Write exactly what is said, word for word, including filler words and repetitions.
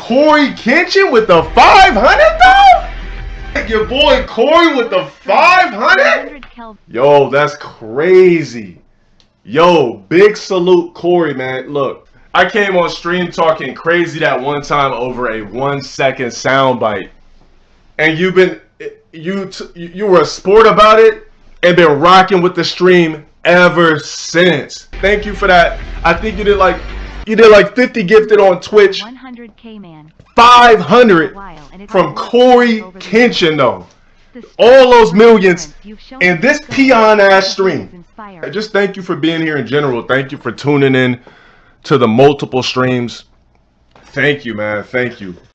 coryxkenshin with the five hundred though? Your boy Cory with the five hundred? Yo, that's crazy. Yo, big salute Cory, man. Look, I came on stream talking crazy that one time over a one second soundbite. And you've been, you, you were a sport about it and been rocking with the stream ever since. Thank you for that. I think you did like, you did like fifty gifted on Twitch. one hundred K man. five hundred from coryxkenshin though. All those millions in this peon ass stream. I just thank you for being here in general. Thank you for tuning in to the multiple streams. Thank you, man. Thank you.